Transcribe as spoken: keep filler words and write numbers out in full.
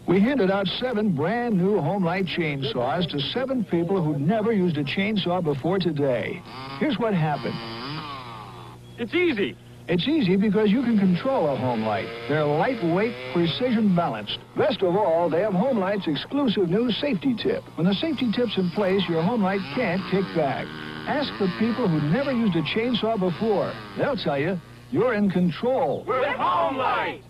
We handed out seven brand new Homelite chainsaws to seven people who'd never used a chainsaw before today. Here's what happened. It's easy. It's easy because you can control a Homelite. They're lightweight, precision balanced. Best of all, they have Homelite's exclusive new safety tip. When the safety tip's in place, your Homelite can't kick back. Ask the people who never used a chainsaw before. They'll tell you you're in control. With Homelite!